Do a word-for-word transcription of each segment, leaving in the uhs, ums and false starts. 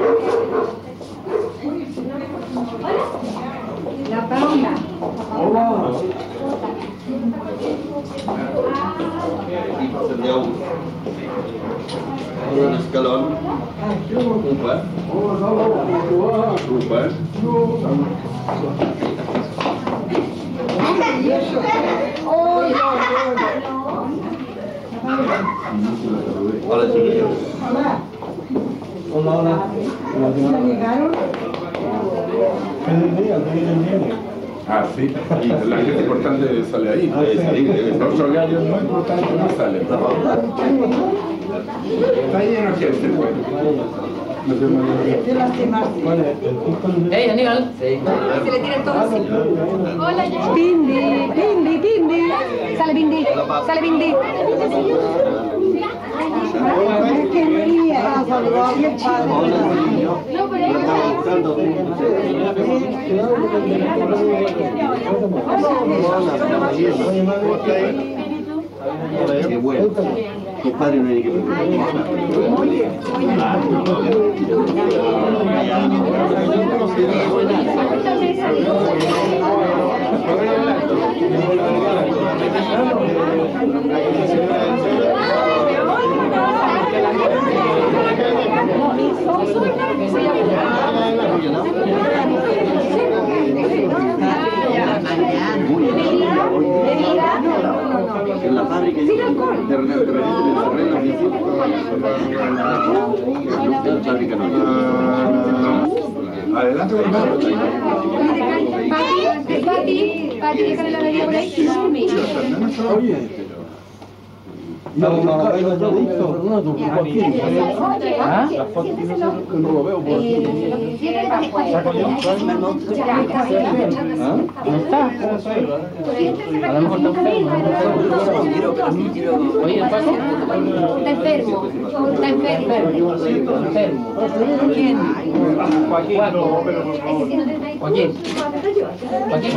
La Paula. Hola. Un escalón. Super. Super. Hola, chiquillos. Hola, hola. ¿Ya llegaron? ¿Qué día? ¿Qué día? Ah, sí. Y la gente importante sale ahí. Debe salir, debe Los salir. otros gallos no importantes no salen. Está lleno de gente, pues. De las demás. ¡Ey, Aníbal! Se le tiran todos así. Hola, ya. Bindi, Bindi, Bindi. Sale Bindi, sale Bindi. Ay, qué María. Y el chico. No, pero ella Estaba buscando. Qué bueno. Compadre, no hay que en la fábrica de la fábrica no. Adelante, hermano. Pati, Pati, Pati, déjale la bebida por ahí. Oye, No, no, no, no, no, ¿Ah? no lo veo por aquí. ¿No está? A lo mejor está enfermo. Oye, ¿el Paco? Está enfermo. Está enfermo. Enfermo. ¿Quién? Joaquín. Joaquín. Joaquín.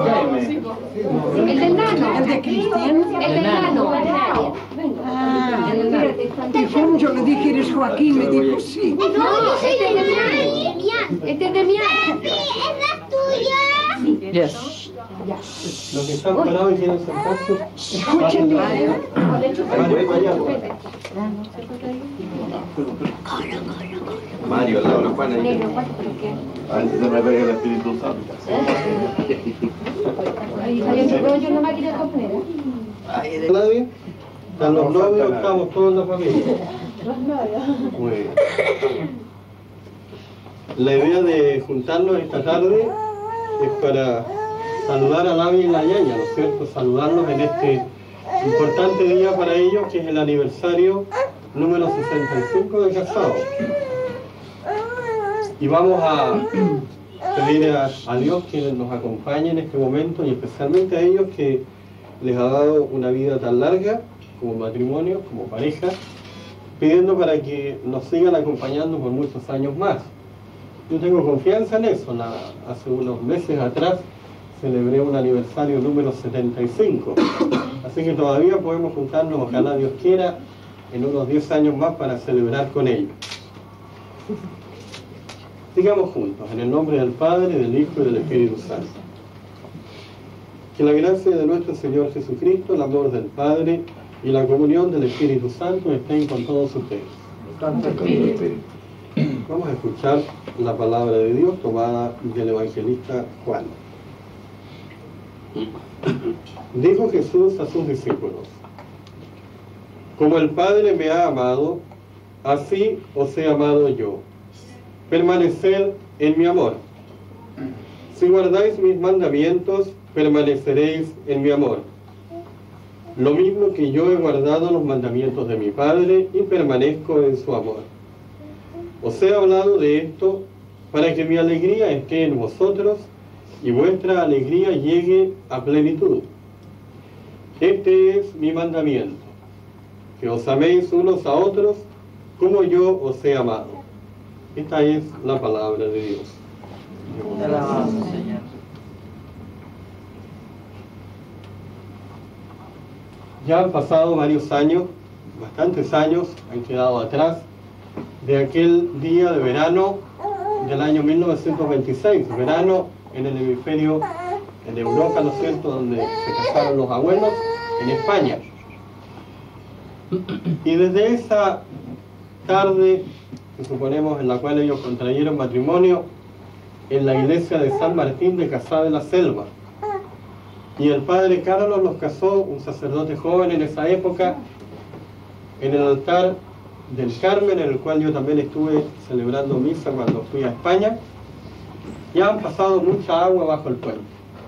El del nano. ¿El de Cristian? El del nano. Ah, y fue yo le dije, ¿eres Joaquín? Me dijo, sí. No, este es de Mian. Este es de Mian. Yes. Los que están parados y quieren sentarse. Escúchenme. Mario, al lado de Juan ahí. Negro, ¿cuánto pero qué? A ver si se me pega el Espíritu Santo. Ahí salió el rollo en la máquina de comer. ¿Nadie? Están los novios, estamos todos en la familia. Muy bien. La idea de juntarnos esta tarde es para saludar a Lavi y la Ñaña, ¿no es cierto? Saludarlos en este importante día para ellos, que es el aniversario número sesenta y cinco de casados. Y vamos a pedir a, a Dios que nos acompañe en este momento y especialmente a ellos que les ha dado una vida tan larga como matrimonio, como pareja, pidiendo para que nos sigan acompañando por muchos años más. Yo tengo confianza en eso. La, hace unos meses atrás celebré un aniversario número setenta y cinco, así que todavía podemos juntarnos, ojalá Dios quiera, en unos diez años más para celebrar con ellos. Sigamos juntos, en el nombre del Padre, del Hijo y del Espíritu Santo. Que la gracia de nuestro Señor Jesucristo, el amor del Padre y la comunión del Espíritu Santo estén con todos ustedes. Vamos a escuchar la palabra de Dios tomada del evangelista Juan. Dijo Jesús a sus discípulos: como el Padre me ha amado, así os he amado yo. Permaneced en mi amor. Si guardáis mis mandamientos, permaneceréis en mi amor. Lo mismo que yo he guardado los mandamientos de mi Padre y permanezco en su amor. Os he hablado de esto para que mi alegría esté en vosotros y vuestra alegría llegue a plenitud. Este es mi mandamiento, que os améis unos a otros como yo os he amado. Esta es la palabra de Dios. Ya han pasado varios años, bastantes años han quedado atrás de aquel día de verano del año mil novecientos veintiséis, verano en el hemisferio, en Europa, ¿no es cierto?, donde se casaron los abuelos, en España. Y desde esa tarde, que suponemos en la cual ellos contrayeron matrimonio, en la iglesia de San Martín de Casá de la Selva. Y el padre Carlos los casó, un sacerdote joven en esa época, en el altar del Carmen, en el cual yo también estuve celebrando misa cuando fui a España. Ya han pasado mucha agua bajo el puente.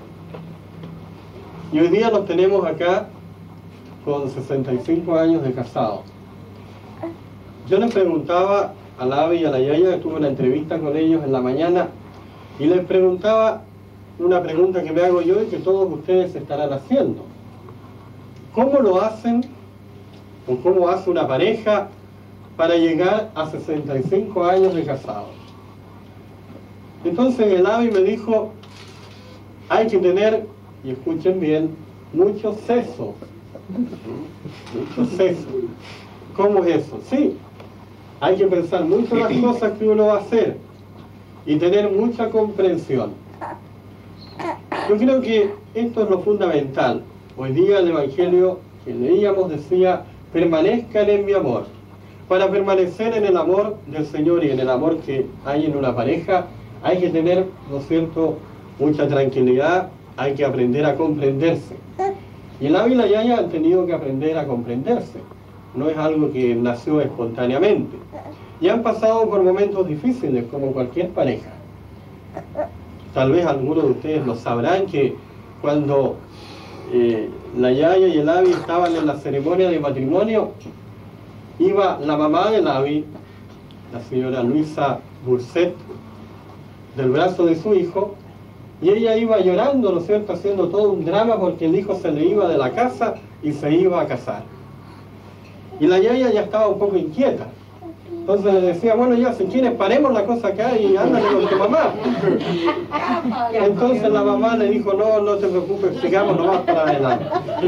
Y hoy día los tenemos acá con sesenta y cinco años de casados. Yo les preguntaba a la Avi y a la Yaya, tuve una entrevista con ellos en la mañana, y les preguntaba una pregunta que me hago yo y que todos ustedes estarán haciendo. ¿Cómo lo hacen o cómo hace una pareja para llegar a sesenta y cinco años de casados? Entonces el Avi me dijo, hay que tener, y escuchen bien, mucho seso. Mucho seso. ¿Cómo es eso? Sí, hay que pensar mucho en las cosas que uno va a hacer y tener mucha comprensión. Yo creo que esto es lo fundamental. Hoy día el Evangelio que leíamos decía, permanezcan en mi amor. Para permanecer en el amor del Señor y en el amor que hay en una pareja, hay que tener, ¿no es cierto?, mucha tranquilidad, hay que aprender a comprenderse. Y el Avi y la Yaya han tenido que aprender a comprenderse. No es algo que nació espontáneamente. Y han pasado por momentos difíciles, como cualquier pareja. Tal vez algunos de ustedes lo sabrán, que cuando eh, la Yaya y el Avi estaban en la ceremonia de matrimonio, iba la mamá del Avi, la señora Luisa Burset, del brazo de su hijo, y ella iba llorando, ¿no es cierto?, haciendo todo un drama porque el hijo se le iba de la casa y se iba a casar. Y la Yaya ya estaba un poco inquieta. Entonces le decía, bueno, ya, si quieres, paremos la cosa acá y ándale con tu mamá. Entonces la mamá le dijo, no, no te preocupes, sigamos nomás para adelante.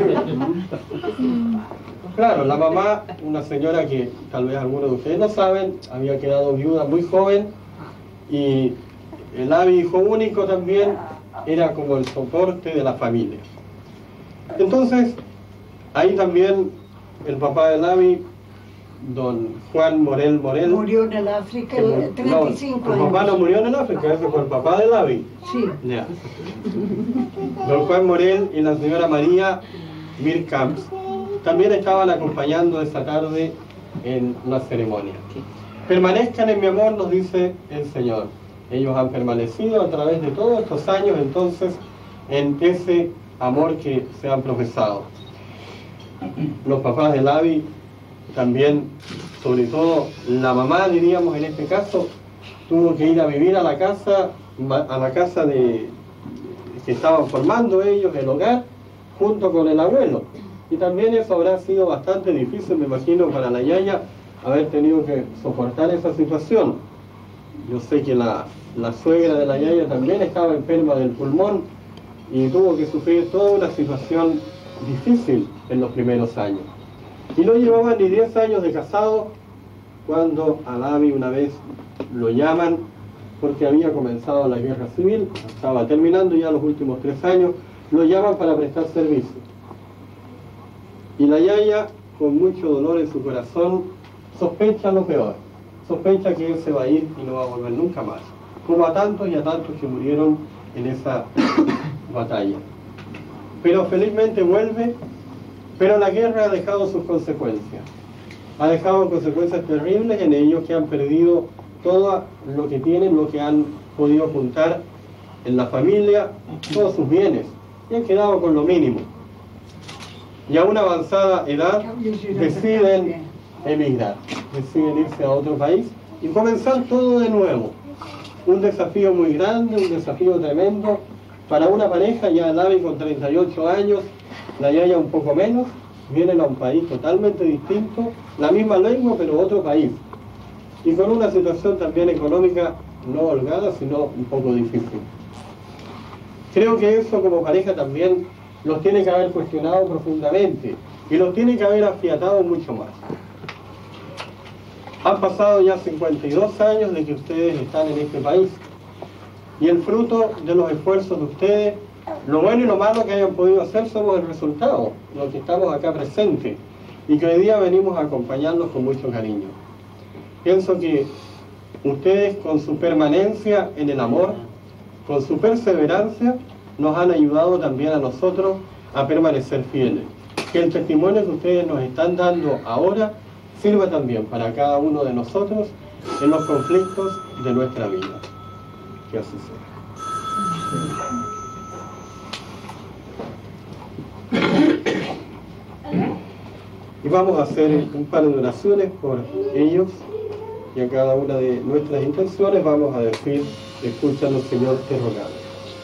Claro, la mamá, una señora que tal vez algunos de ustedes no saben, había quedado viuda muy joven, y el Avi, hijo único también, era como el soporte de la familia. Entonces, ahí también el papá del Avi, don Juan Morel Morel, murió en el África, que, treinta y cinco no, años. el papá no murió en el África, ese fue el papá del Avi. Sí. Ya. Don Juan Morel y la señora María Mirkamps también estaban acompañando esa tarde en la ceremonia. Permanezcan en mi amor, nos dice el Señor. Ellos han permanecido a través de todos estos años, entonces, en ese amor que se han profesado. Los papás del Avi también, sobre todo la mamá, diríamos en este caso, tuvo que ir a vivir a la casa, a la casa de que estaban formando ellos, el hogar, junto con el abuelo. Y también eso habrá sido bastante difícil, me imagino, para la Yaya, haber tenido que soportar esa situación. Yo sé que la, la suegra de la Yaya también estaba enferma del pulmón y tuvo que sufrir toda una situación difícil en los primeros años. Y no llevaban ni diez años de casado cuando al Avi una vez lo llaman, porque había comenzado la guerra civil, estaba terminando ya los últimos tres años, lo llaman para prestar servicio. Y la Yaya, con mucho dolor en su corazón, sospecha lo peor. Sospecha que él se va a ir y no va a volver nunca más. Como a tantos y a tantos que murieron en esa batalla. Pero felizmente vuelve, pero la guerra ha dejado sus consecuencias. Ha dejado consecuencias terribles en ellos, que han perdido todo lo que tienen, lo que han podido juntar en la familia, todos sus bienes, y han quedado con lo mínimo. Y a una avanzada edad deciden emigrar, deciden irse a otro país y comenzar todo de nuevo. Un desafío muy grande, un desafío tremendo para una pareja. Ya el Avi con treinta y ocho años, la Yaya un poco menos, vienen a un país totalmente distinto, la misma lengua pero otro país, y con una situación también económica no holgada, sino un poco difícil. Creo que eso como pareja también los tiene que haber cuestionado profundamente y los tiene que haber afiatado mucho más. Han pasado ya cincuenta y dos años de que ustedes están en este país. Y el fruto de los esfuerzos de ustedes, lo bueno y lo malo que hayan podido hacer, somos el resultado, los que estamos acá presentes. Y que hoy día venimos a acompañarlos con mucho cariño. Pienso que ustedes, con su permanencia en el amor, con su perseverancia, nos han ayudado también a nosotros a permanecer fieles. Que el testimonio que ustedes nos están dando ahora sirva también para cada uno de nosotros en los conflictos de nuestra vida. Que así sea. Y vamos a hacer un par de oraciones por ellos, y a cada una de nuestras intenciones vamos a decir: escúchanos, Señor, te rogamos.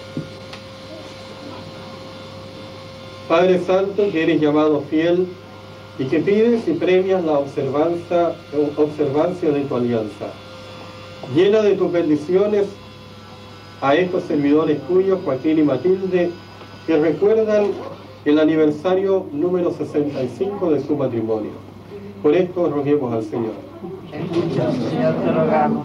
Padre Santo, que eres llamado fiel y que pides y premias la observancia, observancia de tu alianza, llena de tus bendiciones a estos servidores tuyos, Joaquín y Matilde, que recuerdan el aniversario número sesenta y cinco de su matrimonio. Por esto roguemos al Señor. Escucha, Señor, te rogamos.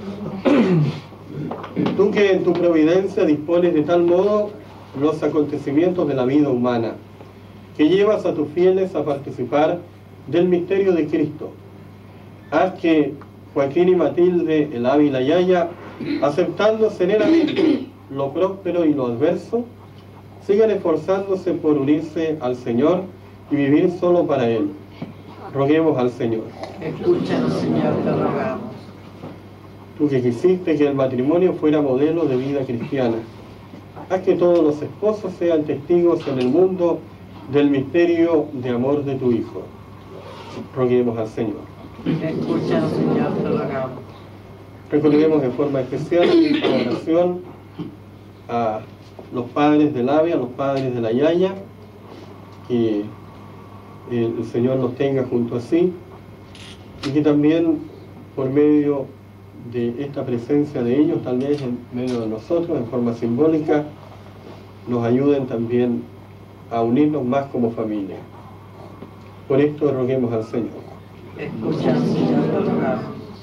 Tú que en tu providencia dispones de tal modo los acontecimientos de la vida humana, que llevas a tus fieles a participar del misterio de Cristo, haz que Joaquín y Matilde, el Ávila y Yaya, aceptando serenamente lo próspero y lo adverso, sigan esforzándose por unirse al Señor y vivir solo para Él. Roguemos al Señor. Escúchanos, Señor, te rogamos. Tú que quisiste que el matrimonio fuera modelo de vida cristiana, haz que todos los esposos sean testigos en el mundo del misterio de amor de tu Hijo. Roguemos al Señor. Escúchanos, Señor, te rogamos. Recordemos en forma especial la oración a los padres del Ave, a los padres de la Yaya, que el Señor los tenga junto a sí, y que también por medio de esta presencia de ellos, tal vez en medio de nosotros, en forma simbólica, nos ayuden también a unirnos más como familia. Por esto roguemos al Señor. Escúchanos, Señor, te rogamos.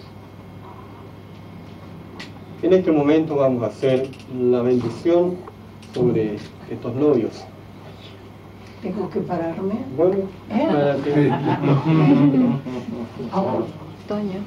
En este momento vamos a hacer la bendición sobre estos novios. ¿Tengo que pararme? Bueno, párate. Toño.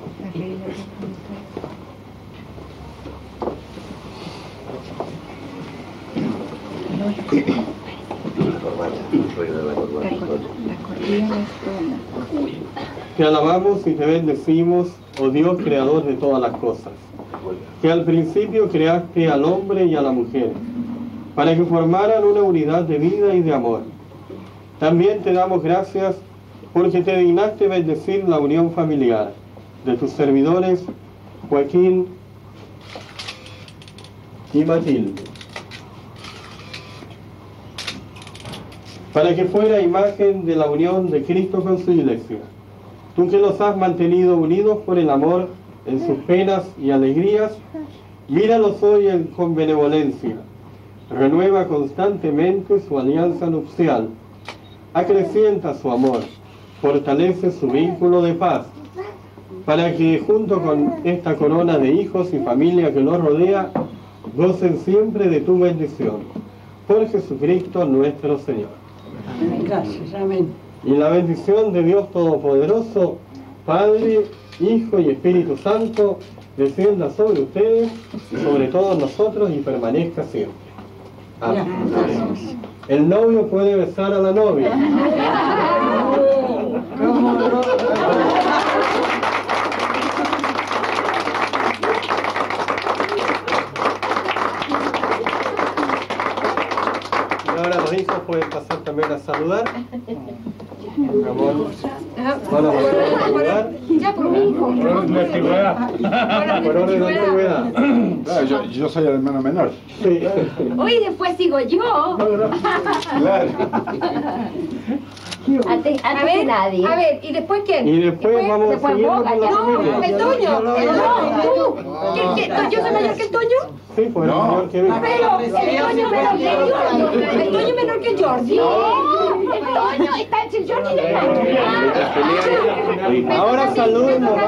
Te alabamos y te bendecimos, oh Dios, creador de todas las cosas, que al principio creaste al hombre y a la mujer, para que formaran una unidad de vida y de amor. También te damos gracias porque te dignaste bendecir la unión familiar de tus servidores Joaquín y Matilde, para que fuera imagen de la unión de Cristo con su iglesia. Tú que los has mantenido unidos por el amor en sus penas y alegrías, míralos hoy en, con benevolencia. Renueva constantemente su alianza nupcial, acrecienta su amor, fortalece su vínculo de paz, para que junto con esta corona de hijos y familia que los rodea, gocen siempre de tu bendición. Por Jesucristo nuestro Señor. Amén. Gracias, amén. Y la bendición de Dios Todopoderoso, Padre, Hijo y Espíritu Santo, descienda sobre ustedes y sobre todos nosotros y permanezca siempre. Amén. El novio puede besar a la novia. Y ahora los hijos pueden pasar también a saludar. Amor. Van a pasar a saludar. Ya por mi hijo. Por orden de antigüedad. Por orden de antigüedad. Claro, yo, yo soy el hermano menor. Sí. Hoy después sigo yo. Claro. Antes, antes que nadie. A ver, ¿y después quién? Y después vamos después siguiendo vos, con la no, familia. el Toño. El no, tú. ¿Qué- qué- ¿Yo soy mayor que el Toño? Sí, pues el señor que vive. Pero el Toño menor que Giorgio. El Toño menor que Giorgio. El Toño, está el Jordi de Ahora saluden, mamá.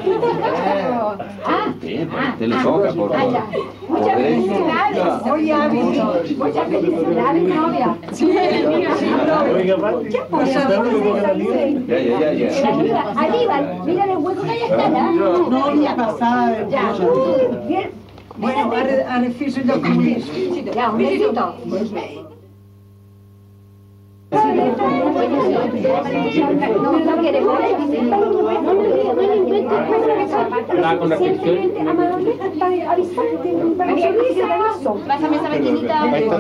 Ah, Te le toca, por favor. muchas felicidades. Oye, Muchas felicidades, novia. sí, ¿qué pasa? Ya, ya, ya, ya. Aníbal, mira el hueco que hay acá, ¿no? No, ya pasaba. Ya. Bien. Bueno, ahora ahora fiz yo como isso. Ya, un besito. No, no quiere no le Estaba con reflexión. Pásame esa maquinita.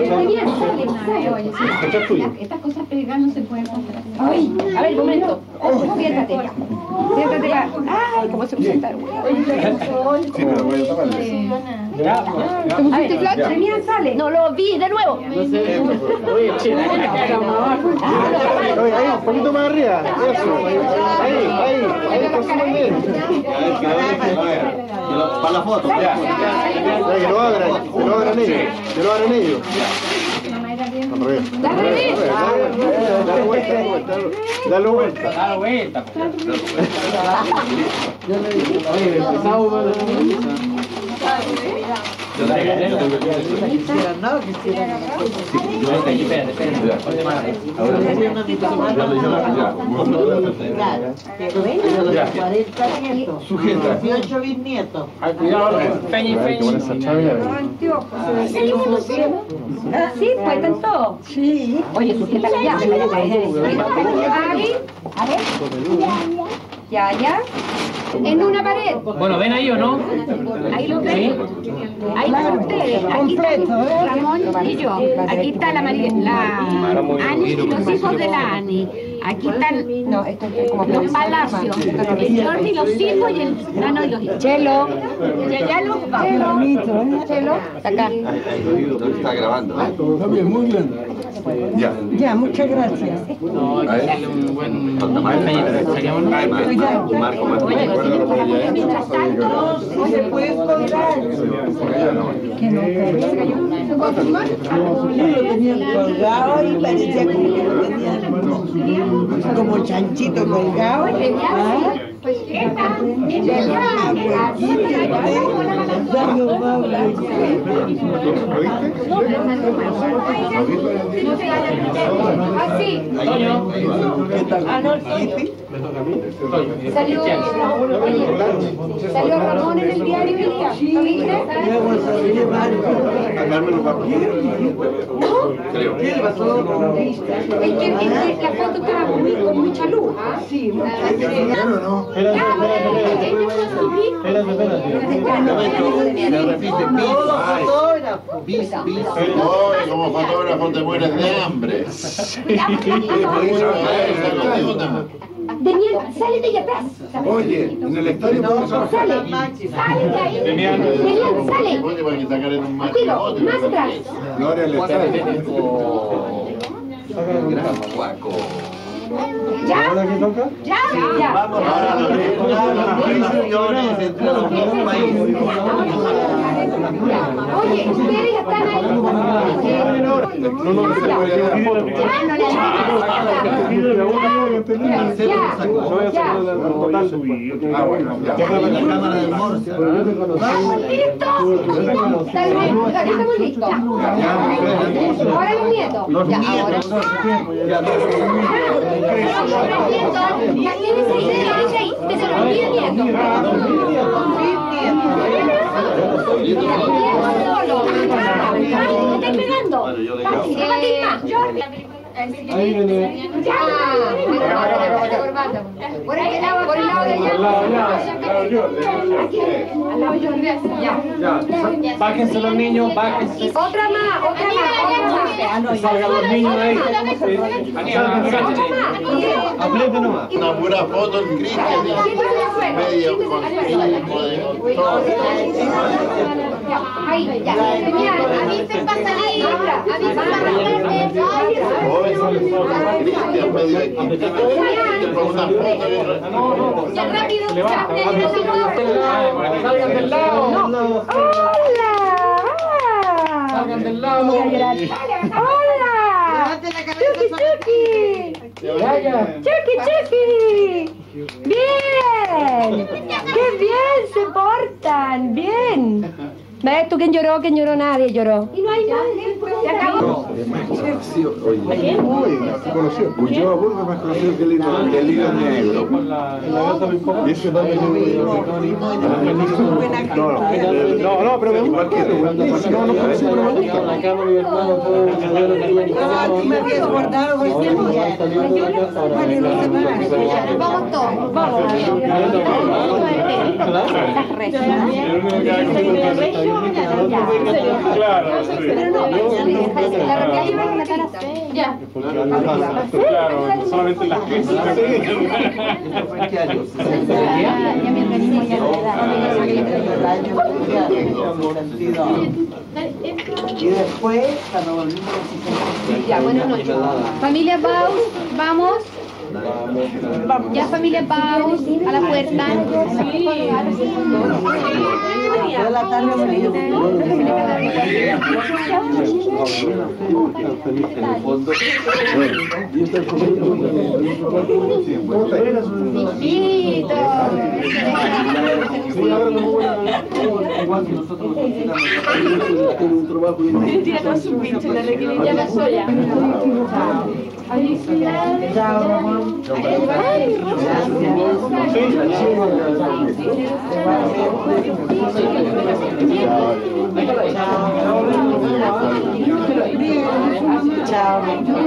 Estas cosas pegadas no se pueden comprar. Ay, a ver, un momento. Siéntate. Siéntate acá. Ay, cómo se usa estar. Sí, pero voy a taparle. ¿Te pusiste flash? Mira, sale. No lo vi, de nuevo. Oye, che, Oye, ahí, un poquito más arriba. Eso. Ahí, ahí, ahí, está súper bien. Para la foto. Ya, que lo abran, que lo abran ellos. Que lo abran ellos. Al revés. Dale, Dale vuelta, dale vuelta. Dale vuelta. dale vuelta. Oye, empezamos con Espérate, espérate. Ahora Sujeta. dieciocho bisnietos. Cuidado, Peña y Peña. Sí, pues están todos. Sí. Oye, sujeta ya. Ahí, a ver. Ya, ya. En una pared. Bueno, ¿ven ahí o no? Ahí lo ¿Sí? ven. Ahí están ustedes. Aquí están Ramón y yo. Aquí está la María, la Ani y los hijos de la Ani. Aquí están no, esto es como los palacios. El Jordi, los hijos y el Nano y los hijos. Chelo. Y allá los Chelo. Chelo. Acá. está grabando. Ya. Ya, muchas gracias. No, hay que darle un buen... Seríamos Marco, Marco. Oye, mientras tanto, Oye, ¿puedes colgar? Que no Yo lo tenía colgado y parecía como que lo tenían como chanchito colgado. pues esta es así. Salió, salió Ramón en el diario, ¿lo viste? ¿Qué le pasó? Es que la foto estaba muy, con mucha luz. Sí, Se repite, bis, bis. Oye, como fotógrafo te mueres de hambre. Demian, sale de allá atrás. Oye, en el estadio podemos Sale, sale de ahí. Demian, sale. Oye, para que sacar en un Cuido, más atrás. Gloria al estadio. Gran guaco. ¿Ya? ¿Ya? Ya. Vamos ahora a las prisiones entre los dos países. Oye, ustedes ya están ahí. No, no, se puede ir a la foto. Ya, no le Ah, bueno, ya. La cámara del Morse. ¿Listos? Estamos listos. Ahora los nietos. Ya, ahora. Ahí viene. Por el lado, por el lado de allá. Al lado, al lado. Al lado yo, ya. Ya, bájense los niños, bájense. Otra más, otra más, otra más. Salgan los niños de ahí. Apriete nomás. Una pura foto en Cristian. Medio con todo. Ahí, ya. Avisen para salir. Avisen para salir. Cristian medio aquí. Una foto. Ya rápido. Salgan del lado. Hola. Salgan del lado. Hola. Levante la cabeza. ¡Chucky! ¡Chucky, Chucky! ¡Bien! ¡Qué bien se portan! ¡Bien! ¿Ves tú quién lloró? ¿Quién lloró? Nadie lloró. Y no hay nadie. Se acabó. Yo a Burgos más conocido que el hilo del hilo negro. Y ese va a venir. No, no, pero me gusta. No, no, no me gusta. La cama, mi hermano, todo el dinero que había en casa. Me habías guardado recién día. Vamos todos. Vamos. Claro, Pero no, la realidad yo voy a matar a seis. Ya. claro, solamente las que Ya mi organismo ya no Y después, cuando volvimos a Ya, buenas noches. Familia Baus, vamos. Ya familia Baus, a la puerta. toda la tarde frío. Chao, Ramón. Chao.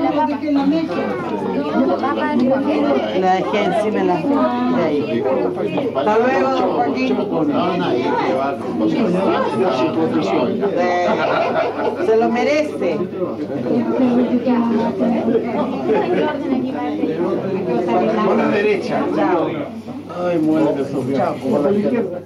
La dejé encima de la de ahí. Hasta luego, Joaquín. Eh, Se lo merece. Por la derecha. Chao. Ay, muérete, Sofía. Chao. Por la izquierda.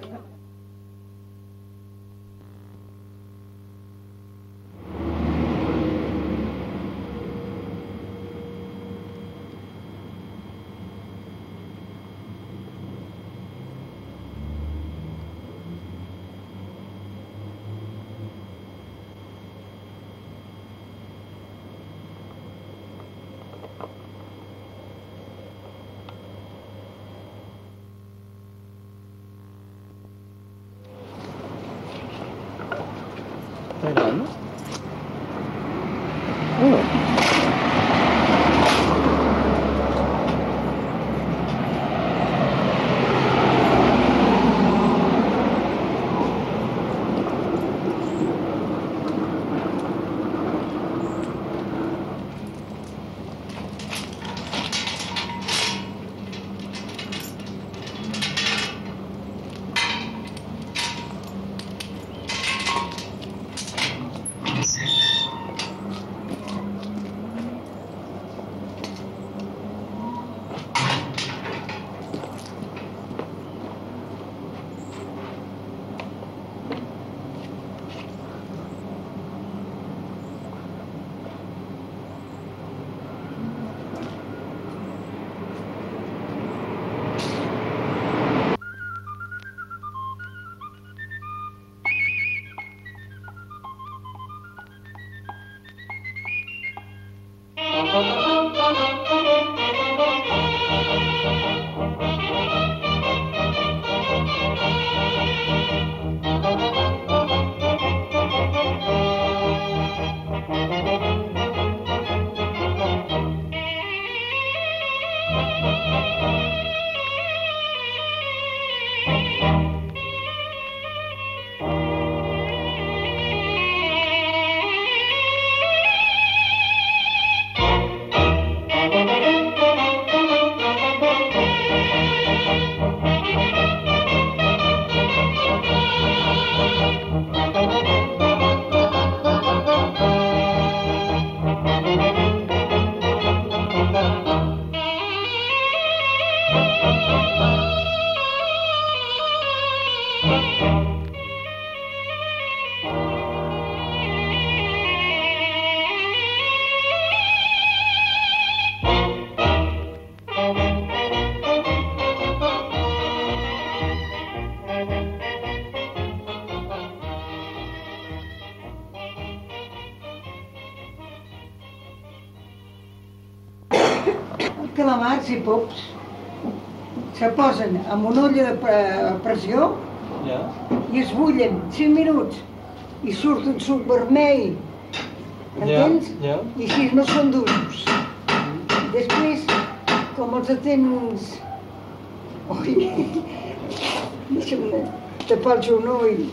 calamars i pops. Se posen amb una olla de pre- pressió Ya. i es bullen cinc minuts i surt un suc vermell, Ja, entens? ja. I així no són durs. Després, com els tens... Ui, deixa'm tapar-los un ull.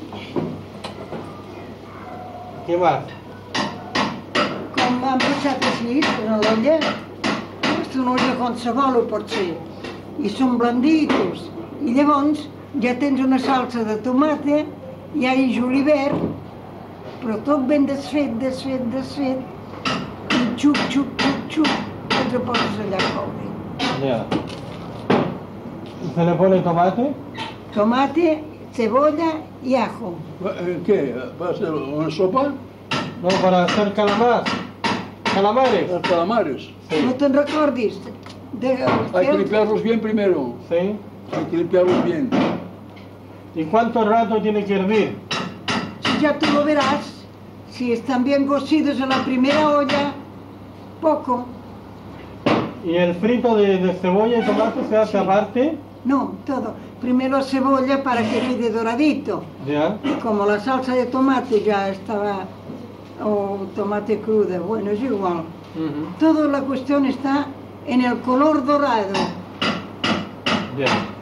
¿Qué más? Com han passat així, en l'olla, és una olla qualsevol ho pot ser, i són blanditos. I llavors ja tens una salsa de tomata, i all i julivert, però tot ben desfet, desfet, desfet, i xup, xup, xup, xup, ens ho poses allà a coure. Ya. ¿Se le pone tomate? Tomate, cebolla i ajo. Eh, ¿Qué? ¿Va a ser una sopa? No, para hacer calamar. Calamares. Los calamares. No te'n recordis? De, Hay que limpiarlos bien primero. Sí. Hay que limpiarlos bien. ¿Y cuánto rato tiene que hervir? Ya tú lo verás, si están bien cocidos en la primera olla, poco. ¿Y el frito de, de cebolla y tomate se hace Sí. aparte? No, todo. Primero cebolla para que quede doradito. Ya. Como la salsa de tomate ya estaba, o tomate cruda, bueno, es igual. Toda la cuestión está en el color dorado. Ya.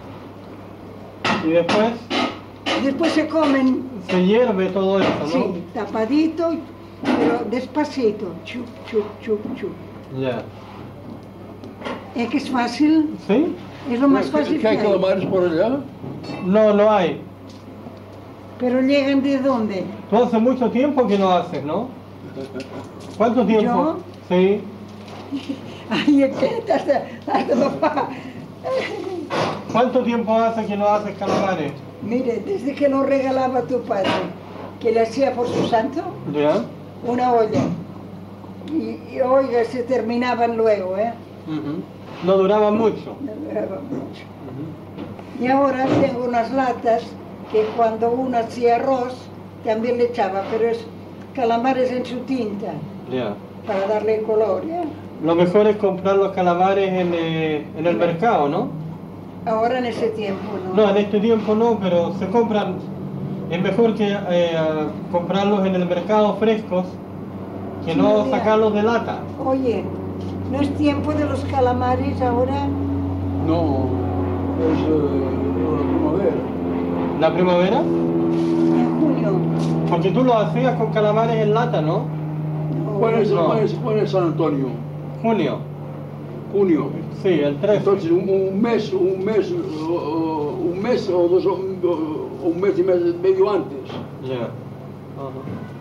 Y después Después se comen, se hierve todo eso, ¿no? sí, tapadito, pero despacito. Chup, chup, chup, chup. Ya. Es que es fácil, ¿Sí? es lo más fácil ¿Qué que hay hay. calamares por allá? No, no hay. Pero llegan de dónde? Tú hace mucho tiempo que no haces, ¿no? ¿Cuánto tiempo? ¿Yo? Sí. Ay, es que hasta, hasta papá. ¿Cuánto tiempo hace que no haces calamares? Mire, desde que lo regalaba tu padre, que le hacía por su santo, Ya. una olla. Y, y oiga, se terminaban luego, ¿eh? No duraba mucho. No duraba mucho. Y ahora tengo unas latas que cuando uno hacía arroz, también le echaba, pero es calamares en su tinta, Ya. para darle color, ¿ya? Lo mejor es comprar los calamares en, eh, en el mercado, ¿no? Ahora en ese tiempo, ¿no? No, en este tiempo no, pero se compran. Es mejor que eh, comprarlos en el mercado frescos que no Sí, sacarlos de lata. Oye, ¿no es tiempo de los calamares ahora? No, es eh, la primavera. ¿La primavera? En junio. Porque tú lo hacías con calamares en lata, ¿no? ¿Cuándo es, No. cuándo es- cuándo es San Antonio? Junio. Junio. Sí, el trece. Entonces, un, un mes, un mes, o- o- un mes o dos, o- o- un mes y mes, medio antes. Ya. Ajá.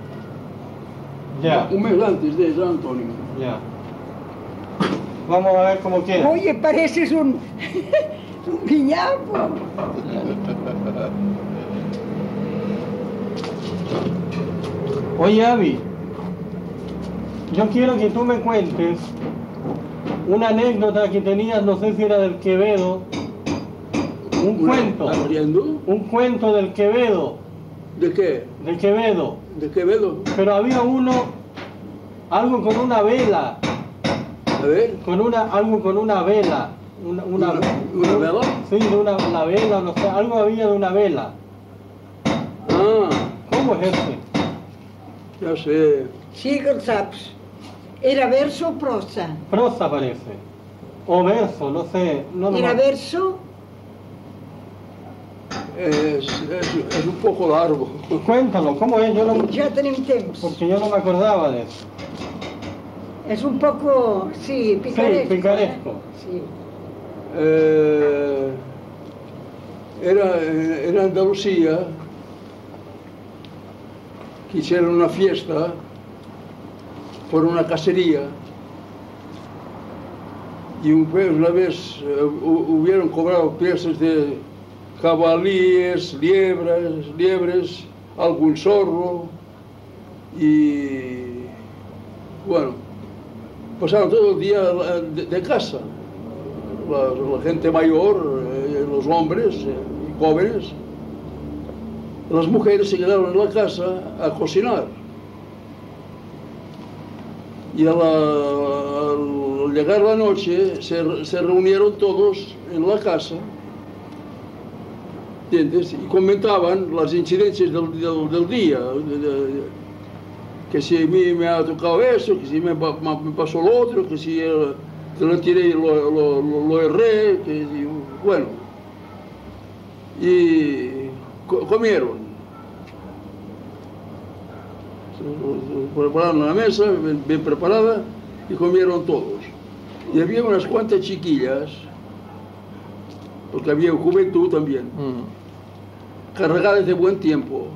Ya, Un mes antes de San Antonio. ya. Vamos a ver cómo queda. Oye, pareces un, un guiñapo. Oye, Abby, yo quiero que tú me cuentes una anécdota que tenías, no sé si era del Quevedo, un cuento, ¿Estás riendo? un cuento del Quevedo, ¿De qué? de Quevedo, ¿De Quevedo? pero había uno, algo con una vela, A ver. con una, algo con una vela, una, una, ¿Una- una vela? Sí, de una, una vela, no sé, algo había de una vela. Ah, ¿Cómo es ese? ya sé. Sí, que el saps. Era verso o prosa. Prosa parece, o verso, no sé. No, no, Era no. verso, Es, es, es un poco largo. Cuéntalo, ¿cómo es? Yo no, ja tenim temps. porque yo no me acordaba de eso. És un poco, sí, picaresco. Sí, picaresco. ¿eh? Sí. Eh, era en Andalucía que hicieron una fiesta por una cacería y un- una vez eh, hu- hubieron cobrado piezas de jabalíes, liebres, liebres, algún zorro y bueno, pasaron todo el día de, de casa. La, la gente mayor, eh, los hombres eh, y jóvenes, las mujeres se quedaron en la casa a cocinar. Y a la, a al llegar la noche se, se reunieron todos en la casa, ¿entiendes? Y comentaban las incidencias del, del, del día, de, de, que si a mí me ha tocado eso, que si me, me pasó lo otro, que si el, que lo tiré y lo, lo, lo, lo erré, que, y, bueno, y co comieron. Prepararon una mesa bien, bien preparada y comieron todos. Y había unas cuantas chiquillas, porque había juventud también, mm. cargadas de buen tiempo.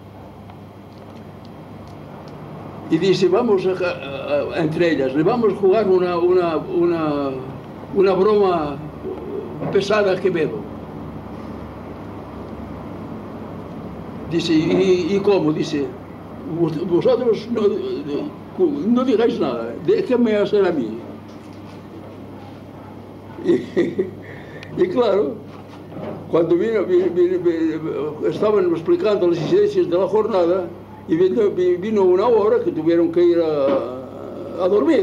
Y dice, vamos a, a, a, entre ellas, le vamos a jugar una, una, una, una broma pesada a Quevedo. Dice, ¿y, y cómo? Dice, vosotros no, no digáis nada, déjenme hacer a mí. Y, y claro, cuando vino, vino, vino, vino, estaban explicando las incidencias de la jornada, y vino, vino una hora que tuvieron que ir a, a dormir.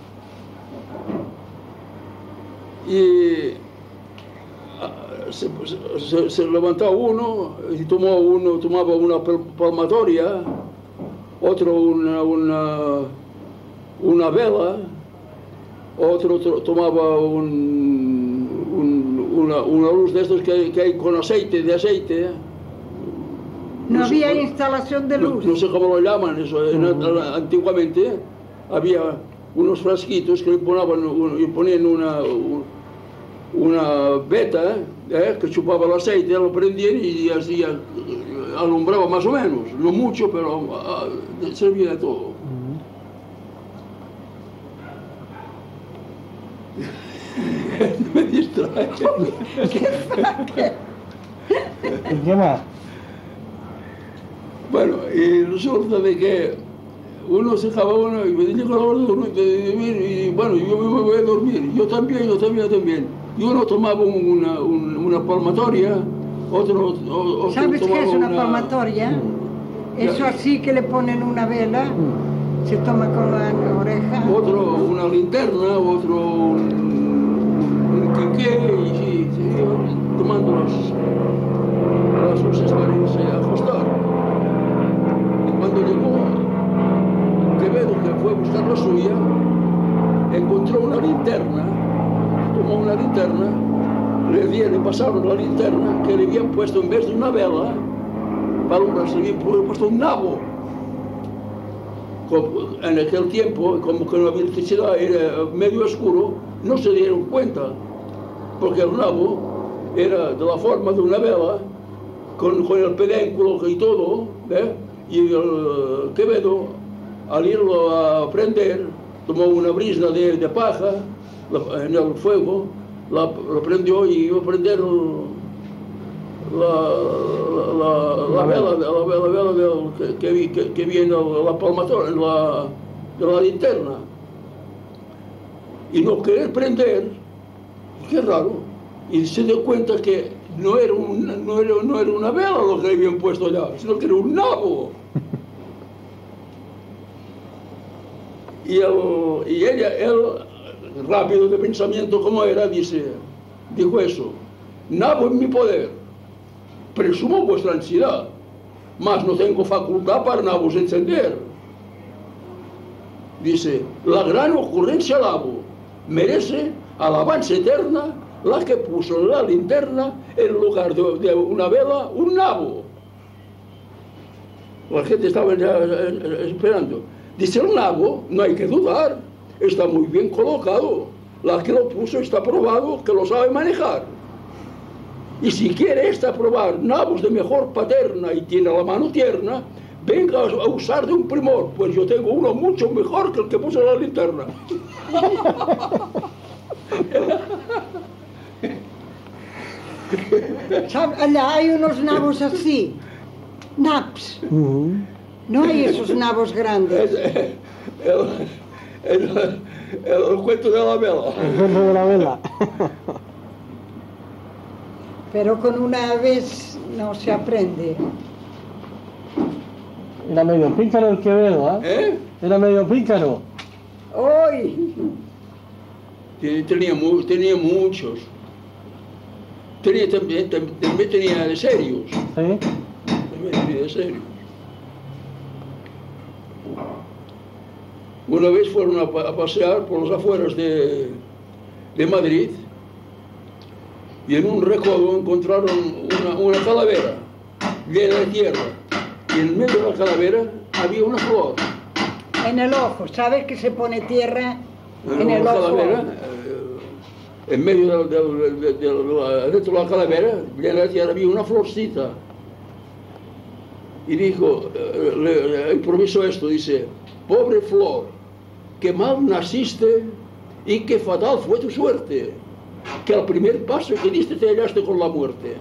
Y se, se, se levantó uno y tomó uno, tomaba una palmatoria, otro una, una, una vela, otro tomaba un, un, una, una luz de estos que hay, que hay con aceite, de aceite. No, no había sé, instalación de luz. No, no sé cómo lo llaman eso. Uh-huh. Antiguamente había unos frasquitos que le ponían, le ponían una, una veta eh, que chupaba el aceite, lo prendían y así alumbraba más o menos. No mucho, pero uh, servía de todo. Uh-huh. Me distrae. ¿Qué más? Bueno, y resulta de que uno se dejaba uno y me dice que la hora de dormir, y bueno, yo me voy a dormir, yo también, yo también, yo también. Y uno tomaba una, una, una palmatoria, otro, otro ¿sabes tomaba qué es una, una palmatoria? Mm. Eso así que le ponen una vela, mm. se toma con la oreja. Otro una linterna, otro un, un quiqué, y sí, sí, tomando las, las luces para irse a ajustar. Cuando llegó Quevedo, que fue a buscar la suya, encontró una linterna, tomó una linterna, le, le pasaron la linterna que le habían puesto en vez de una vela, para alumbrar, se le habían puesto un nabo. En aquel tiempo, como que no había electricidad, era medio oscuro, no se dieron cuenta, porque el nabo era de la forma de una vela, con, con el pedúnculo y todo, ¿eh? Y el Quevedo, al irlo a prender, tomó una brisna de, de paja la, en el fuego, la, la prendió y iba a prender la, la, la, la vela, la, la vela de, que, que, que viene la palmatoria, la, de la linterna. Y no querer prender, qué raro, y se dio cuenta que no era, un, no, era, no era una vela lo que le habían puesto allá, sino que era un nabo. Y, el, y ella, él, rápido de pensamiento como era, dice, dijo eso, nabo en mi poder, presumo vuestra ansiedad, mas no tengo facultad para nabos encender. Dice, la gran ocurrencia nabo merece alabanza eterna la que puso en la linterna en lugar de, de una vela, un nabo. La gente estaba ya esperando. Dice, el nabo, no hay que dudar, está muy bien colocado. La que lo puso está probado que lo sabe manejar. Y si quiere esta probar nabos de mejor paterna y tiene la mano tierna, venga a usar de un primor, pues yo tengo uno mucho mejor que el que puso en la linterna. Allá hay unos nabos así, naps. Uh-huh. No hay esos nabos grandes. El, el, el, el cuento de la vela. El cuento de la vela. Pero con una vez no se aprende. Era medio pícaro el Quevedo, ¿eh? ¿Eh? Era medio pícaro. ¡Uy! Tenía, mu tenía muchos. Tenía, también, también tenía de serios. ¿Sí? También tenía de serios. Una vez fueron a, pa a pasear por las afueras de, de Madrid y en un recodo encontraron una, una calavera llena de tierra y en medio de la calavera había una flor. En el ojo, ¿sabes que se pone tierra en, en el ojo? Calavera, eh, en medio de, de, de, de, de la, dentro de la calavera llena de tierra había una florcita. Y dijo, eh, le, le improvisó esto, dice: pobre flor, que mal naciste y que fatal fue tu suerte, que al primer paso que diste te hallaste con la muerte.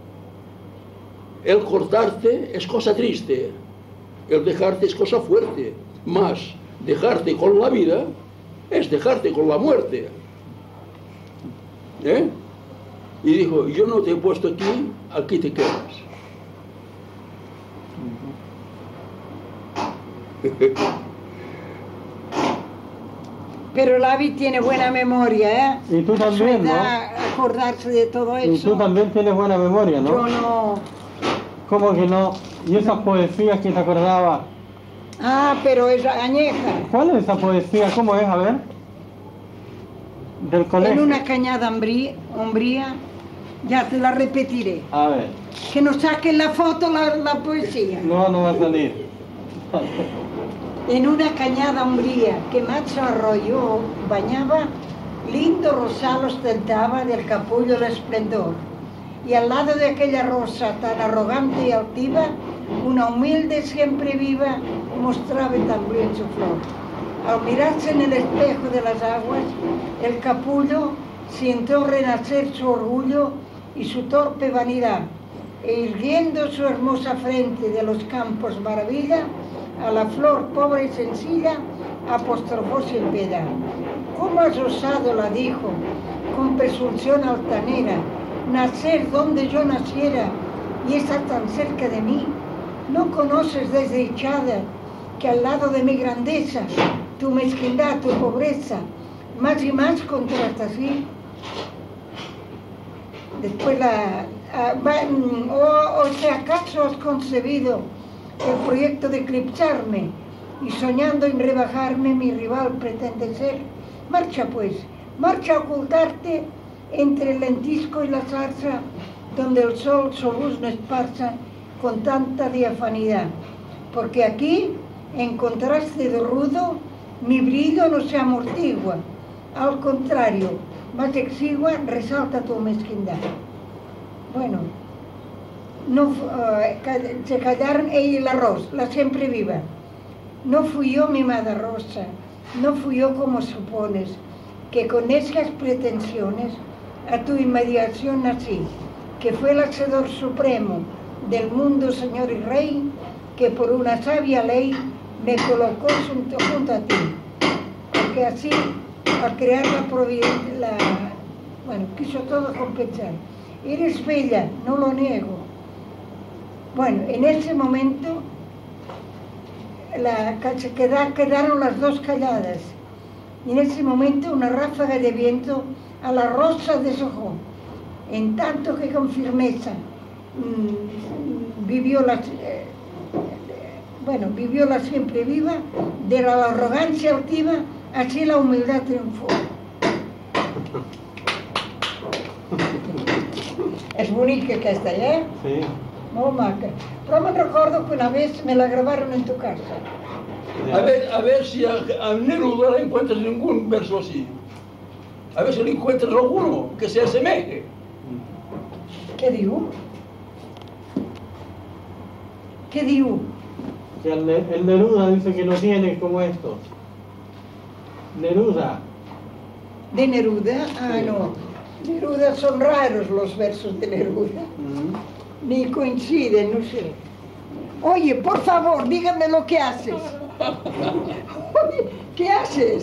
El cortarte es cosa triste, el dejarte es cosa fuerte, mas dejarte con la vida es dejarte con la muerte. ¿Eh? Y dijo, yo no te he puesto aquí, aquí te quedas. Pero Lavi tiene buena memoria, ¿eh? Y tú también, ¿no? Acordarse de todo eso. Y tú también tienes buena memoria, ¿no? Yo no. ¿Cómo que no? ¿Y esas poesías que te acordabas? Ah, pero es añeja. ¿Cuál es esa poesía? ¿Cómo es? A ver. Del colegio. En una cañada umbría, ya te la repetiré. A ver. Que nos saquen la foto, la, la poesía. No, no va a salir. En una cañada umbría que macho arroyo bañaba, lindo rosal ostentaba del capullo el esplendor. Y al lado de aquella rosa tan arrogante y altiva, una humilde siempre viva mostraba también su flor. Al mirarse en el espejo de las aguas, el capullo sintió renacer su orgullo y su torpe vanidad, e irguiendo su hermosa frente de los campos maravilla, a la flor pobre y sencilla apostrofó sin piedad. ¿Cómo has osado, la dijo, con presunción altanera, nacer donde yo naciera y estar tan cerca de mí? ¿No conoces, desdichada, que al lado de mi grandeza, tu mezquindad, tu pobreza, más y más contrasta así? Después la... Ah, o, o si acaso has concebido el proyecto de eclipsarme y soñando en rebajarme mi rival pretende ser, marcha pues, marcha a ocultarte entre el lentisco y la zarza donde el sol su luz no esparza con tanta diafanidad, porque aquí, en contraste de rudo, mi brillo no se amortigua, al contrario, más exigua resalta tu mezquindad. Bueno, no, uh, se callaron ella y la rosa, la siempre viva. No fui yo, mi amada rosa, no fui yo como supones, que con esas pretensiones a tu inmediación nací, que fue el hacedor supremo del mundo, señor y rey, que por una sabia ley me colocó junto, junto a ti, porque así, al crear la providencia, la, bueno, quiso todo compensar. Eres bella, no lo niego. Bueno, en ese momento la, se queda, quedaron las dos calladas, y en ese momento una ráfaga de viento a la rosa deshojó, en tanto que con firmeza mmm, vivió la, eh, bueno, vivió la siempre viva, de la arrogancia altiva, así la humildad triunfó. És bonica aquesta, eh? Sí. Molt maca. Però me'n recordo que una vez me la grabaron en tu casa. A ver, a ver si a, a Neruda le encuentras ningún verso así. A ver si le encuentras alguno que se asemeje. Què diu? Què diu? Que el, el Neruda dice que no tiene como estos. Neruda. ¿De Neruda? Ah, no. Neruda son raros los versos de Neruda. Mm. Ni coinciden, no sé. Oye, por favor, dígame lo que haces. Oye, ¿qué haces?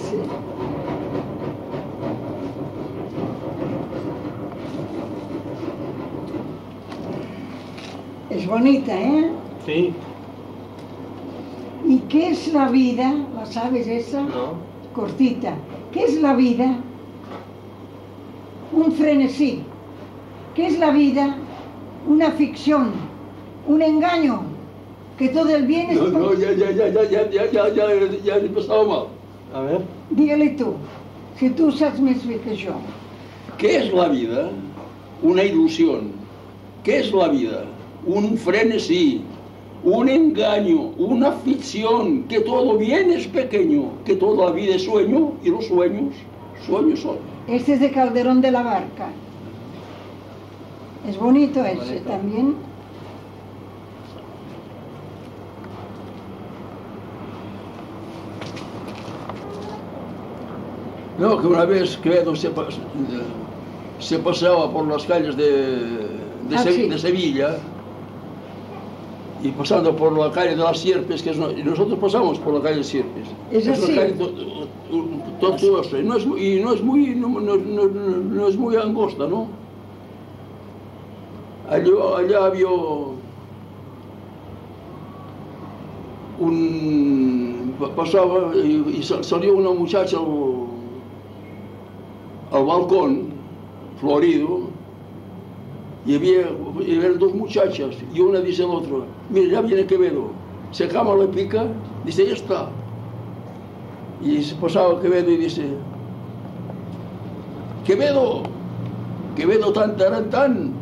Es bonita, ¿eh? Sí. ¿Y qué es la vida? ¿La sabes esa? No. Cortita. ¿Qué es la vida? un frenesí. ¿Qué es la vida? Una ficción, un engaño, que todo el bien es... No, no, ya, ya, ya, ya, ya, ya, ya, ya, ya he empezado mal. A ver. Dígale tú, si tú sabes más bien que yo. ¿Qué es la vida? Una ilusión. ¿Qué es la vida? Un frenesí, un engaño, una ficción, que todo bien es pequeño, que toda la vida es sueño y los sueños, sueños son. Este es de Calderón de la Barca. Es bonito ese también. No, que una vez Quevedo se, se paseaba por las calles de, de, ah, Se, sí. de Sevilla, y pasando por la calle de las Sierpes, que es una, y nosotros pasamos por la calle de Sierpes. Es, es una así. calle tortuosa, y no es, y no es muy, no, no, no, no es muy angosta, ¿no? Allá, allá había un... pasaba y, y salió una muchacha al, al balcón, florido, y había, y eran dos muchachas, y una dice al otro, mira, ya viene Quevedo, se cama la pica, dice, ya está. Y se pasaba Quevedo y dice, Quevedo, Quevedo tan, tan, tan.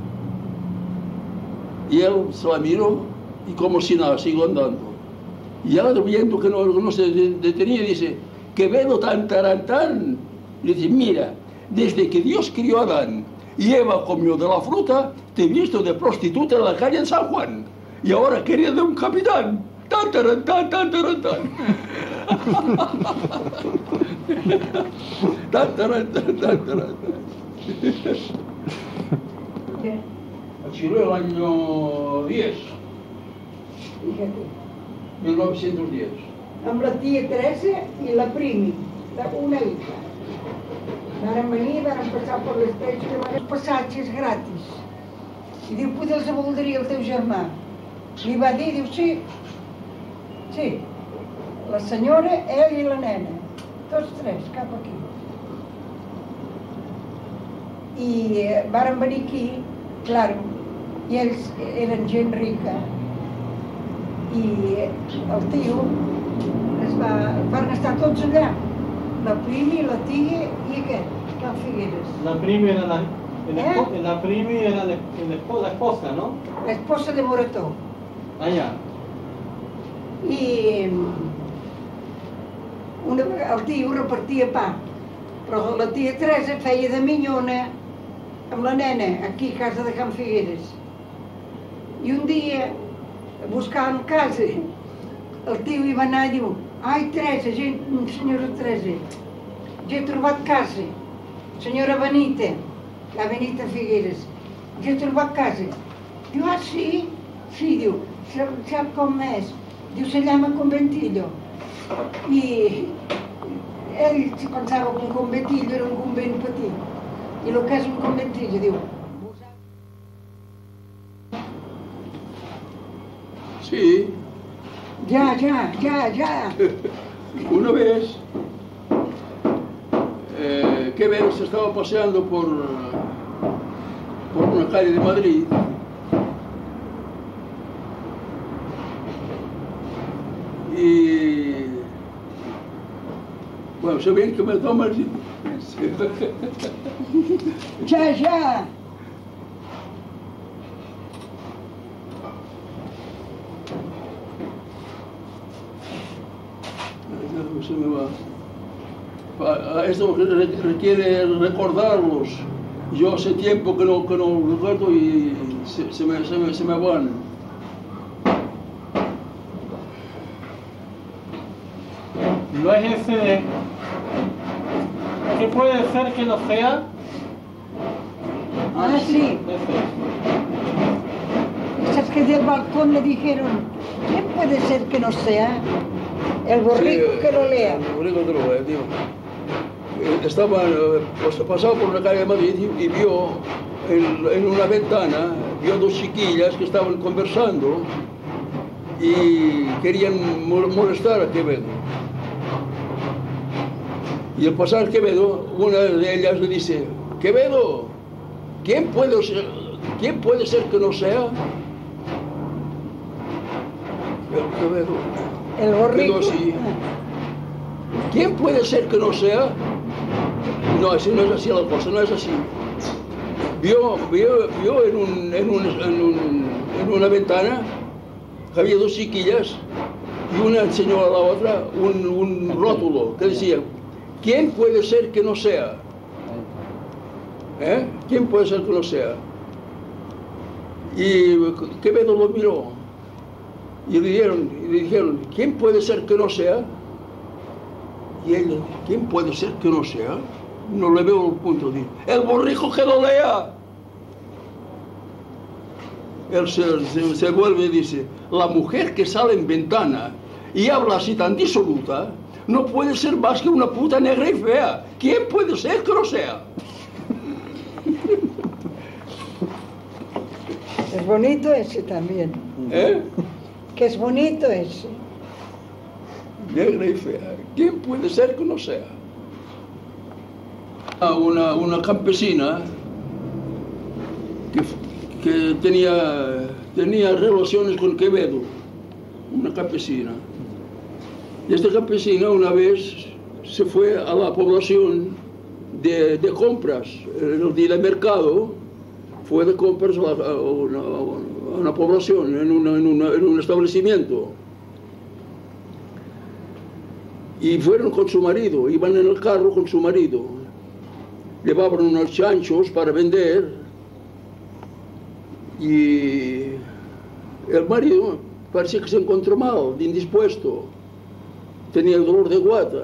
Y él se la miró y como si nada, siguió andando. Y ella viendo que no, no se detenía, dice, Quevedo tan, tan, tan. Y dice, mira, desde que Dios crió a Adán y Eva comió de la fruta, te he visto de prostituta en la calle de San Juan. Y ahora quería de un capitán. Tan, tan, tan, tan, tan, tan. Tan, tan, tan, tan, tan. Chiló el año diez, Fíjate. mil novecientos diez. Amb la tia Teresa i la Primi, una hija. Varen venir, varen passar per l'estret, els passatges gratis. I diu, potser els voldria el teu germà. Li va dir, diu, sí, sí. La senyora, ell i la nena, tots tres, cap aquí. I varen venir aquí, claro, i ells eren gent rica, i el tio es va, van estar tots allà, la Primi, la tia i aquest, Can Figueres. La Primi era la, el ¿Eh? espo- la, Primi era la, el espo- la esposa, ¿no? La esposa de Morató. Allá. I una, el tio repartia pa, però la tia Teresa feia de minyona amb la nena, aquí a casa de Can Figueres. I un dia, buscàvem casa, el tio hi va anar i diu, ai Teresa, gent, senyora Teresa, ja he trobat casa, senyora Benita, la Benita Figueres, ja he trobat casa. Diu, ah sí? Sí, diu, sap, sap com és? Diu, se llama Conventillo. I ell se pensava que un conventillo era un convent petit. I el que és un conventillo, diu, Sí, ya, ya, ya, ya. una vez eh, Quevedo se estaba paseando por, por una calle de Madrid y bueno, se ven que me toman Ya, ya. se me va. Pa- Esto requiere recordarlos. Yo hace tiempo que no, que no recuerdo y se, se, me, se, me, se me van. No es ese de... ¿Qué puede ser que no sea? Ah, sí. Ese. Esas que del balcón le dijeron, ¿quién puede ser que no sea? El borrico Sí, que lo lea. El borrico que lo lea, tío. Eh, Estaba, eh, pues, pasaba por la calle de Madrid y, y vio en, en una ventana, vio dos chiquillas que estaban conversando y querían mo- molestar a Quevedo. Y al pasar Quevedo, una de ellas le dice, Quevedo, ¿quién puede ser, quién puede ser que no sea? El Quevedo. El borrico. Quedó así. ¿Quién puede ser que no sea? No, así no es así la cosa, no es así. Vio, vio, vio en, un, en, un, en, un, en una ventana que había dos chiquillas y una enseñó a la otra un, un rótulo que decía, ¿quién puede ser que no sea? ¿Eh? ¿Quién puede ser que no sea? Y Quevedo lo miró y le dijeron, y le dijeron, ¿quién puede ser que no sea? Y él, ¿quién puede ser que no sea? No le veo el punto de el borrico que lo lea. Él se, se, se vuelve y dice, la mujer que sale en ventana y habla así tan disoluta, no puede ser más que una puta negra y fea. ¿Quién puede ser que no sea? Es bonito ese también. ¿Eh? Que es bonito ese. Negra y fea. ¿Quién puede ser que no sea? Una, una campesina que, que tenía, tenía relaciones con Quevedo, una campesina. Y esta campesina una vez se fue a la población de, de compras, el día del mercado, fue de compras a, a, una, a una población, en, una, en, una, en un establecimiento. Y fueron con su marido, iban en el carro con su marido. Llevaban unos chanchos para vender y el marido parecía que se encontró mal, indispuesto, tenía dolor de guata.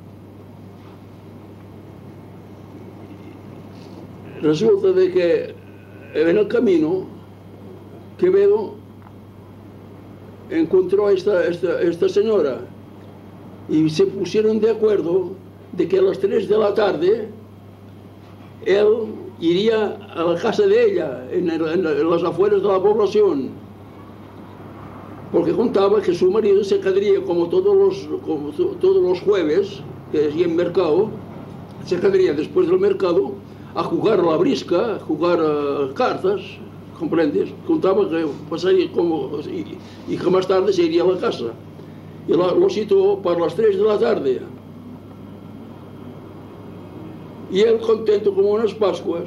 Resulta de que en el camino Quevedo encontró a esta, esta, esta señora y se pusieron de acuerdo de que a las tres de la tarde él iría a la casa de ella, en, el, en las afueras de la población, porque contaba que su marido se quedaría como todos los, como todos los jueves, que es en mercado, se quedaría después del mercado a jugar a la brisca, a jugar a cartas, ¿comprendes? Contaba que pasaría como, y, y que más tarde se iría a la casa. Y la, lo citó para las tres de la tarde. Y él, contento como unas Pascuas,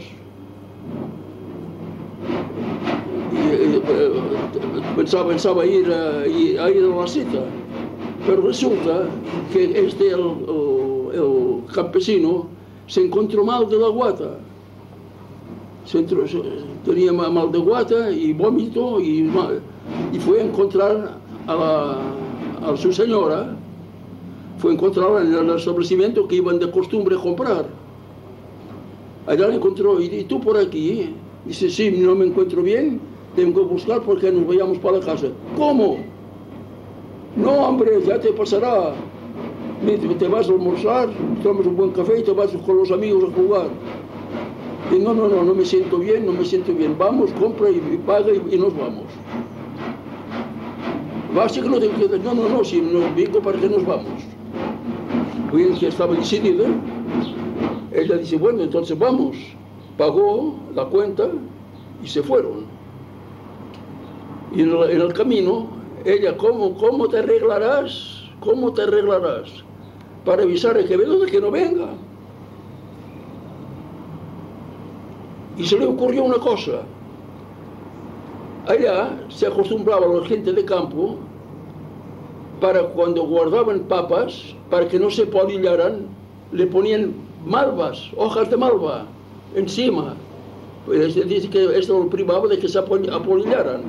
y, y, pensaba, pensaba ir a, a ir a la cita, pero resulta que este, el, el, el campesino, se encontró mal de la guata. Se entró, se, tenía mal de guata y vómito y, y fue a encontrar a, la, a su señora, fue a encontrarla en el establecimiento que iban de costumbre a comprar. Allá la encontró, y, y tú por aquí, dice, sí, no me encuentro bien, tengo que buscar porque nos vayamos para la casa. ¿Cómo? No, hombre, ya te pasará. Te vas a almorzar, tomas un buen café y te vas con los amigos a jugar. Y no, no, no, no me siento bien, no me siento bien. Vamos, compra y, y paga y, y nos vamos. ¿Vas que no te quedas? No, no, no, si no vengo para que nos vamos. Bien, que estaba decidida. Ella dice, bueno, entonces vamos. Pagó la cuenta y se fueron. Y en el, en el camino, ella, ¿cómo, cómo te arreglarás? ¿Cómo te arreglarás para avisar a Quevedo de que no venga? Y se le ocurrió una cosa. Allá se acostumbraba a la gente de campo, para cuando guardaban papas, para que no se polillaran, le ponían malvas, hojas de malva, encima. Pues dice que esto lo privaba de que se apolillaran.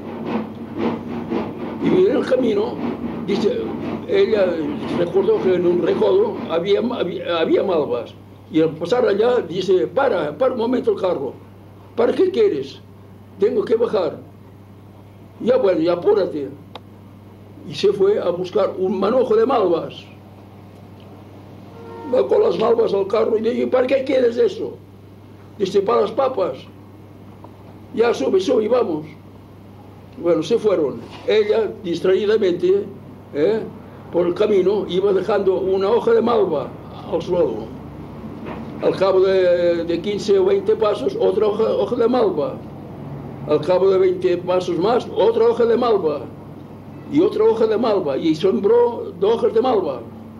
Y en el camino, dice, ella recordó que en un recodo había, había, había malvas. Y al pasar allá, dice, para, para un momento el carro. ¿Para qué quieres? Tengo que bajar. Ya bueno, ya apúrate. Y se fue a buscar un manojo de malvas. Va con las malvas al carro y le dice, ¿para qué quieres eso? Dice, para las papas. Ya sube, sube y vamos. Bueno, se fueron. Ella, distraídamente, ¿eh? por el camino, iba dejando una hoja de malva al suelo. Al cabo de, de quince o veinte pasos, otra hoja, hoja de malva. Al cabo de veinte pasos más, otra hoja de malva. Y otra hoja de malva. Y sembró dos hojas de malva.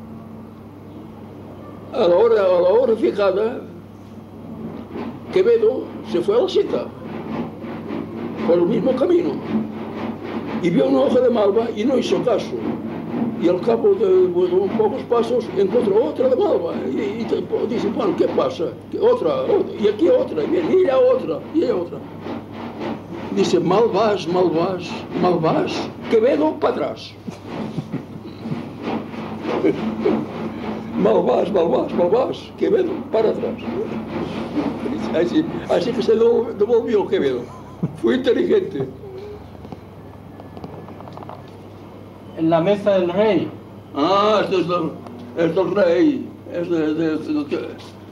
A la hora, a la hora fijada, Quevedo se fue a la cita, por el mismo camino. Y vio una hoja de malva y no hizo caso. Y al cabo de bueno, pocos pasos encontró otra de malva. Y, y dice, bueno, ¿qué pasa? Otra, otra, y aquí otra, y viene, y la otra, y la otra. Dice, mal vas, mal vas, mal vas, Quevedo para atrás. Mal vas, mal vas, mal vas, Quevedo para atrás. Así, así que se devolvió Quevedo. Fue inteligente. En la mesa del rey. Ah, esto es del, es del rey. Es de, de, de, de...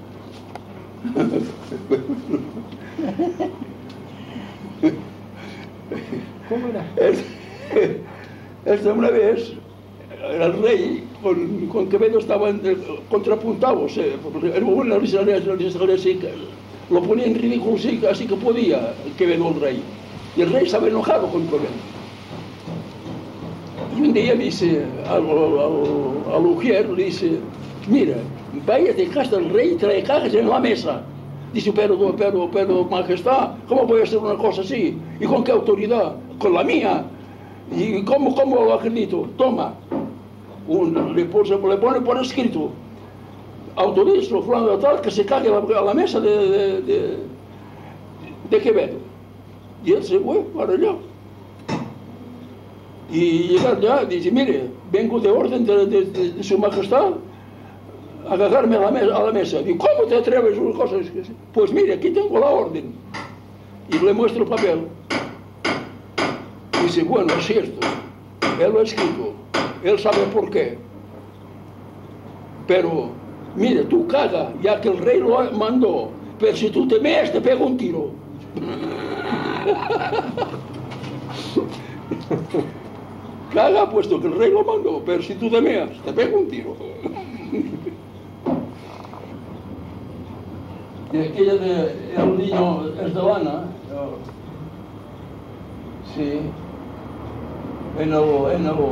¿Cómo era? Esta una vez, el rey con, con Quevedo estaban contrapuntados. Eh, lo ponía en ridículo sí, así que podía Quevedo el rey. Y el rey estaba enojado con Quevedo. Y un día dice al, al, al ujier, le dice, mira, váyate a casa del rey y trae cajas en la mesa. Dice, pero, pero, pero, majestad, ¿cómo puede ser una cosa así? ¿Y con qué autoridad? Con la mía. ¿Y cómo, cómo lo acredito? Toma. Un, le, pone, le pone por escrito, autorizo, fulano de tal, que se cague a la, a la mesa de, de, de, de Quevedo. Y él se fue para allá. Y llegar allá, dice, mire, vengo de orden de, de, de, de su majestad a agarrarme a la, mesa, a la mesa. Digo, ¿cómo te atreves a una cosa? Pues mire, aquí tengo la orden. Y le muestro el papel. Dice, bueno, es cierto, él lo ha escrito, él sabe por qué. Pero, mire, tú caga, ya que el rey lo mandó, pero si tú te meas, te pego un tiro. Caga, puesto que el rey lo mandó, pero si tú te meas, te pego un tiro. Y aquella de el niño es de lana, sí, en el, en el,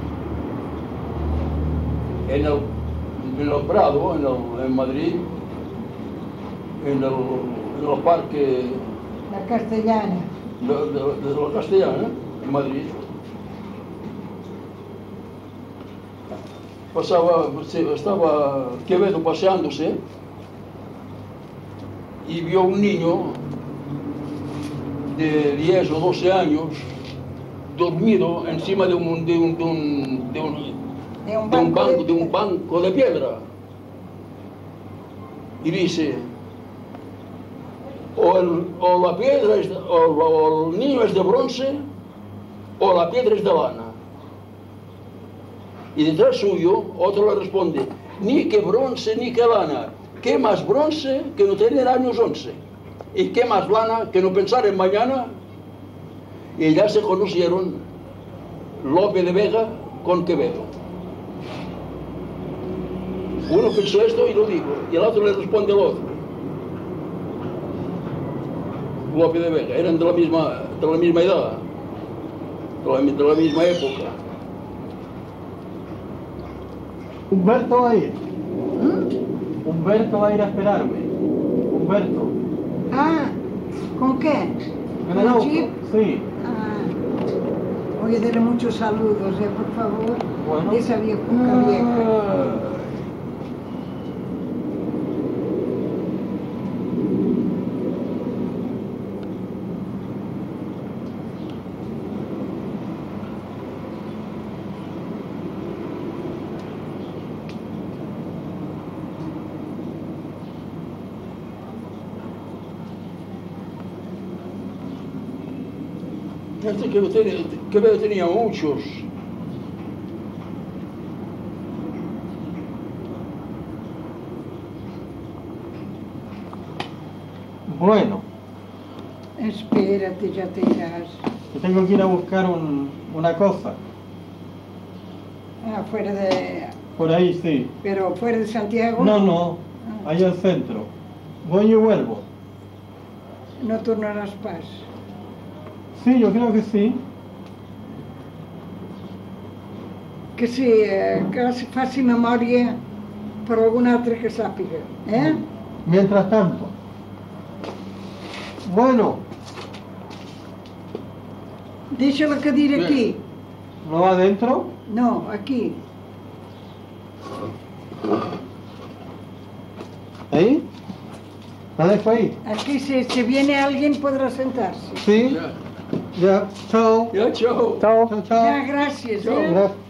en el, en el Prado, en, el, en Madrid, en el, en el parque... La Castellana. De, de, de la Castellana, en Madrid. Pasaba, estaba Quevedo paseándose y vio un niño de diez o doce años dormido encima de un, de un, de un, de un, de un, banco, de, de un banco de piedra. Y dice, o, el, o la piedra es de, o, o el niño es de bronce o la piedra es de lana. Y detrás suyo otro le responde, ni que bronce ni que lana, ¿qué más bronce que no tener años once? ¿Y qué más lana que no pensar en mañana? Y ya se conocieron Lope de Vega con Quevedo. Uno pensó esto y lo dijo, y el otro le responde al otro. Lope de Vega, eran de la misma, de la misma edad, de la, de la misma época. Humberto va a ir. ¿Mm? Humberto va a ir a esperarme. Humberto. Ah, ¿con qué? ¿En el auto? Jeep? Sí. Ah, voy a darle muchos saludos, ¿eh? Por favor. Bueno. De esa vieja vieja. Ah. Este que tenía, Quevedo tenía muchos. Bueno. Espérate, ya te irás. Yo tengo que ir a buscar un, una cosa. Ah, fuera de... Por ahí, sí. ¿Pero fuera de Santiago? No, no. Ah. allá al centro. Voy y vuelvo. No tornaràs pas. Sí, yo creo que sí. Que sí, eh, que faci memòria per algun altre que sàpiga. Eh? Mientras tanto. Bueno. Deixa la cadira aquí. ¿No va adentro? No, aquí. ¿Ahí? ¿La dejo ahí? Aquí si, si viene alguien podrá sentarse. Sí. Ya. Chao. Ya, chao. Chao, chao. Ya, gràcies. Eh? Gracias.